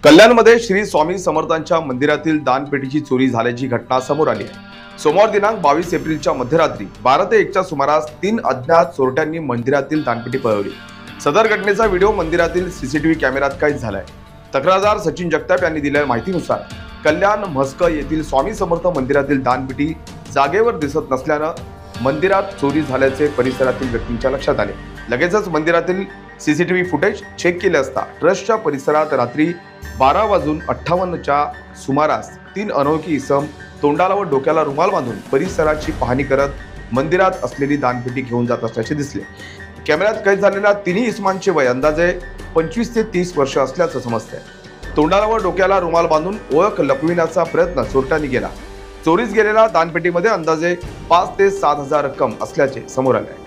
कल्याणमध्ये श्री स्वामी समर्थांच्या मंदिरातील दानपेटीची चोरी झाल्याची घटना समोर आली आहे। सोमवार दिनांक 22 एप्रिलच्या मध्यरात्री 12 ते 1च्या सुमारास 3 अज्ञात चोरट्यांनी मंदिरातील दानपेटी पळवली। सदर घटनेचा व्हिडिओ मंदिरातील सीसीटीव्ही कॅमेऱ्यात कैद झालाय। तक्रारदार सचिन जगताप यांनी दिलेल्या माहितीनुसार कल्याण म्हस्क येथील स्वामी समर्थ मंदिरातील दानपेटी जागेवर दिसत नसल्याने मंदिरात चोरी झाल्याचे परिसरातील व्यक्तींच्या लक्षात आले। लगेचच मंदिरातील सीसीटीव्ही फुटेज चेक केले असता ट्रस्टच्या परिसरात रात्री 12:58च्या सुमारास 3 अनोळखी इसम तोंडाला व डोक्याला रुमाल बांधून परिसराची पाहणी करत मंदिरात असलेली दानपेटी घेऊन जात असल्याचे दिसले। कॅमेऱ्यात कैद झालेल्या तिन्ही इसमांचे वय अंदाजे 25 ते 30 वर्ष असल्याचं समजतंय। तोंडाला व डोक्याला रुमाल बांधून ओळख लपविण्याचा प्रयत्न चोरट्यांनी केला। चोरीस गेलेल्या दानपेटीमध्ये अंदाजे 5 ते 7 हजार रक्कम असल्याचे समोर आले आहे।